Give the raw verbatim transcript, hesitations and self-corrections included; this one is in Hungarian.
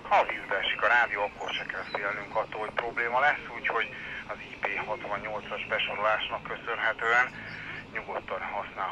Ha a vízbe esik a rádió, akkor se kell félnünk attól, hogy probléma lesz, úgyhogy az I P hatvannyolcas besorolásnak köszönhetően nyugodtan használhatjuk